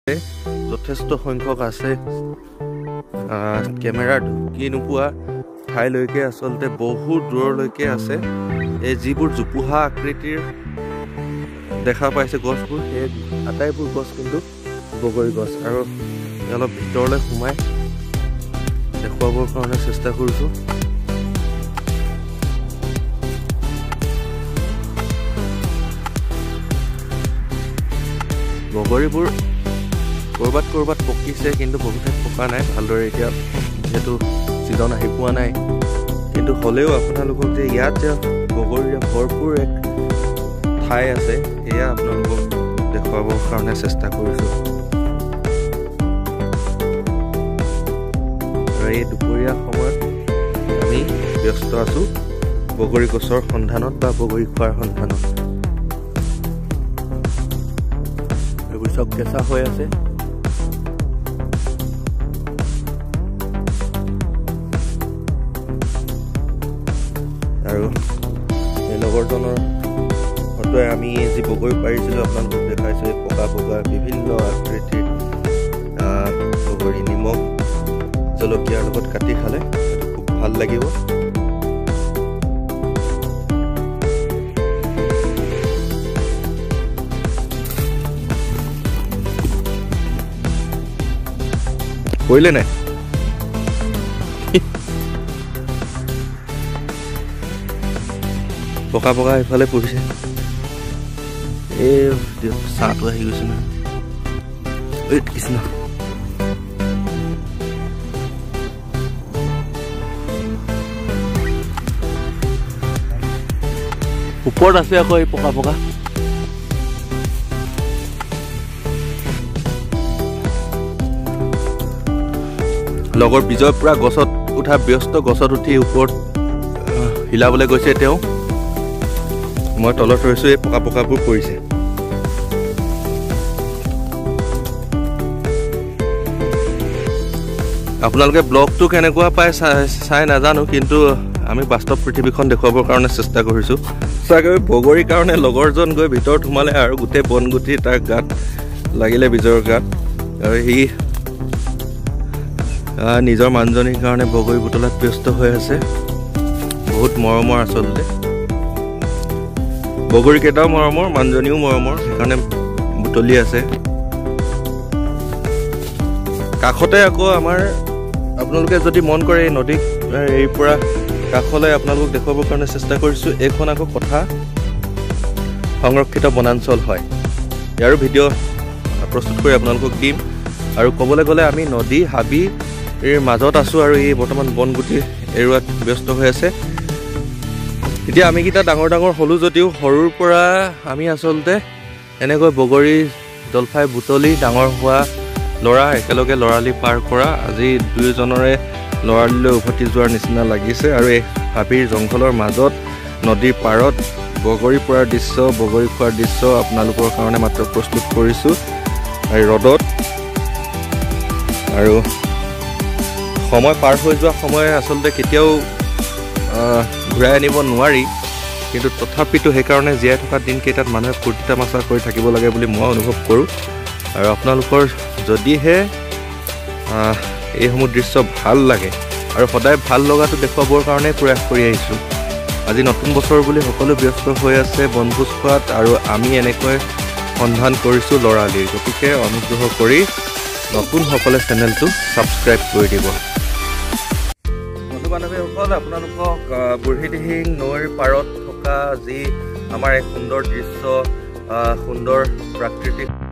যথেষ্ট সংখ্যক আছে কেমেৰা ঢুকি নোপোৱা ঠাইলৈকে আচলতে বহুত দূৰলৈকে আছে এই যিবোৰ জোপোহা আকৃতিৰ দেখা পাইছে গছবোৰ সেই আটাইবোৰ গছ কিন্তু বগৰী গছ আৰু অলপ ভিতৰলৈ সোমাই দেখুৱাবৰ কাৰণে চেষ্টা কৰিছোঁ বগৰীবোৰ কৰবাত পকিছে কিন্তু বহুতে পকা নাই ভালদৰে এতিয়া যেহেতু ছিজন আহি পোৱা নাই কিন্তু হ'লেও আপোনালোকক যে ইয়াত যে বগৰীৰ ভৰপূৰ এক ঠাই আছে এয়া আপোনালোকক দেখুৱাবৰ কাৰণে চেষ্টা কৰিছোঁ আৰু এই দুপৰীয়া সময়ত আমি ব্যস্ত আছোঁ বগৰী গছৰ সন্ধানত বা বগৰী খোৱাৰ সন্ধানত এইবোৰ চব কেঁচা হৈ আছে আৰু এই লগৰজনৰ হতোৱে আমি যি বগৰী পাৰিছিলোঁ আপোনালোকক দেখাইছোঁ এই পকা পকা বিভিন্ন আকৃতিৰ বগৰী নিমখ জলকীয়াৰ লগত কাটি খালে সেইটো খুব ভাল লাগিব কৰিলে নাই পকা পকা ইফালে পৰিছে এই চাহটো আহি গৈছে না এই কৃষ্ণ ওপৰত আছে আকৌ এই পকা পকা লগৰ বিজয় পুৰা গছত উঠা ব্যস্ত গছত উঠি ওপৰত হিলাবলৈ গৈছে তেওঁ মই তলত ৰৈছোঁ এই পকা পকাবোৰ পৰিছে আপোনালোকে ব্লগটো কেনেকুৱা পায় চাই নাজানো কিন্তু আমি বাস্তৱ পৃথিৱীখন দেখুৱাবৰ কাৰণে চেষ্টা কৰিছোঁ চাগৈ বগৰীৰ কাৰণে লগৰজন গৈ ভিতৰত সোমালে আৰু গোটেই বনগুটি তাৰ গাত লাগিলে বিজয়ৰ গাত আৰু সি নিজৰ মানুহজনীৰ কাৰণে বগৰী বুটলাত ব্যস্ত হৈ আছে বহুত মৰমৰ আচলতে বগৰী কেইটাও মৰমৰ মানুহজনীও মৰমৰ সেইকাৰণে বুটলি আছে কাষতে আকৌ আমাৰ আপোনালোকে যদি মন কৰে এই নদী এই পৰা কাষলৈ আপোনালোকক দেখুৱাবৰ কাৰণে চেষ্টা কৰিছোঁ এইখন আকৌ কথা সংৰক্ষিত বনাঞ্চল হয় ইয়াৰো ভিডিঅ' প্ৰস্তুত কৰি আপোনালোকক দিম আৰু ক'বলৈ গ'লে আমি নদী হাবিৰ মাজত আছোঁ আৰু এই বৰ্তমান বনগুটি এৰুৱাত ব্যস্ত হৈ আছে এতিয়া আমিকেইটা ডাঙৰ ডাঙৰ হ'লোঁ যদিও সৰুৰ পৰা আমি আচলতে এনেকৈ বগৰী জলফাই বুটলি ডাঙৰ হোৱা ল'ৰা একেলগে ল'ৰালি পাৰ কৰা আজি দুয়োজনৰে ল'ৰালিলৈ উভতি যোৱাৰ নিচিনা লাগিছে আৰু এই হাবিৰ জংঘলৰ মাজত নদীৰ পাৰত বগৰী পৰাৰ দৃশ্য বগৰী খোৱাৰ দৃশ্য আপোনালোকৰ কাৰণে মাত্ৰ প্ৰস্তুত কৰিছোঁ এই ৰ'দত আৰু সময় পাৰ হৈ যোৱা সময় আচলতে কেতিয়াও ঘূৰাই আনিব নোৱাৰি কিন্তু তথাপিতো সেইকাৰণে জীয়াই থকা দিনকেইটাত মানুহে ফূৰ্তি তামাচা কৰি থাকিব লাগে বুলি মই অনুভৱ কৰোঁ আৰু আপোনালোকৰ যদিহে এইসমূহ দৃশ্য ভাল লাগে আৰু সদায় ভাল লগাটো দেখুৱাবৰ কাৰণে প্ৰয়াস কৰি আহিছোঁ আজি নতুন বছৰ বুলি সকলো ব্যস্ত হৈ আছে বনভোজ খোৱাত আৰু আমি এনেকৈ সন্ধান কৰিছোঁ ল'ৰালিৰ গতিকে অনুগ্ৰহ কৰি নতুনসকলে চেনেলটো ছাবস্ক্ৰাইব কৰি দিব বন্ধু বান্ধৱীসকল আপোনালোকক বুঢ়ীদিহিং নৈৰ পাৰত থকা যি আমাৰ এক সুন্দৰ দৃশ্য সুন্দৰ প্ৰাকৃতিক